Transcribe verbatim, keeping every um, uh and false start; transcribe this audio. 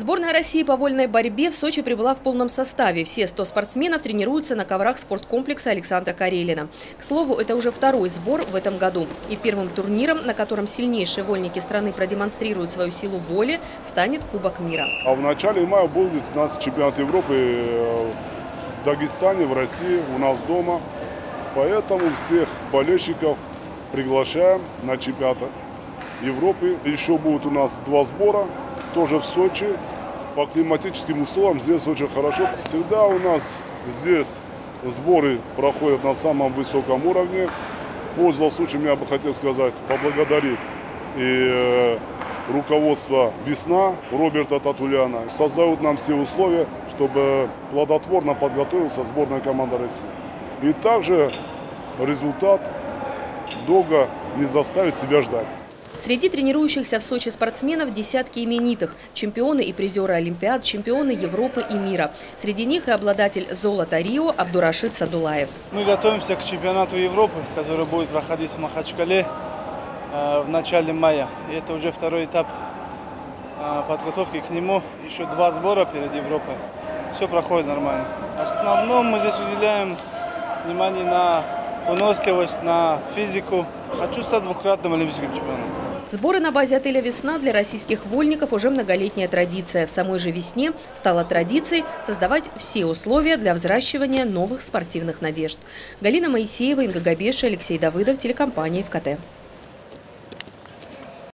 Сборная России по вольной борьбе в Сочи прибыла в полном составе. Все сто спортсменов тренируются на коврах спорткомплекса Александра Карелина. К слову, это уже второй сбор в этом году. И первым турниром, на котором сильнейшие вольники страны продемонстрируют свою силу воли, станет Кубок мира. А в начале мая будет у нас чемпионат Европы в Дагестане, в России, у нас дома. Поэтому всех болельщиков приглашаем на чемпионат Европы. Еще будет у нас два сбора. Тоже в Сочи. По климатическим условиям здесь очень хорошо. Всегда у нас здесь сборы проходят на самом высоком уровне. Пользуясь случаем, я бы хотел сказать, поблагодарить и э, руководство «Весна» Роберта Татуляна. Создают нам все условия, чтобы плодотворно подготовился сборная команда России. И также результат долго не заставит себя ждать. Среди тренирующихся в Сочи спортсменов десятки именитых – чемпионы и призеры Олимпиад, чемпионы Европы и мира. Среди них и обладатель золота Рио Абдурашид Садулаев. Мы готовимся к чемпионату Европы, который будет проходить в Махачкале э, в начале мая. И это уже второй этап э, подготовки к нему. Еще два сбора перед Европой. Все проходит нормально. В основном мы здесь уделяем внимание на выносливость, на физику. Хочу стать двукратным олимпийским чемпионом. Сборы на базе отеля «Весна» для российских вольников уже многолетняя традиция. В самой же весне стала традицией создавать все условия для взращивания новых спортивных надежд. Галина Моисеева, Инга Габеша, Алексей Давыдов, телекомпания ФКТ.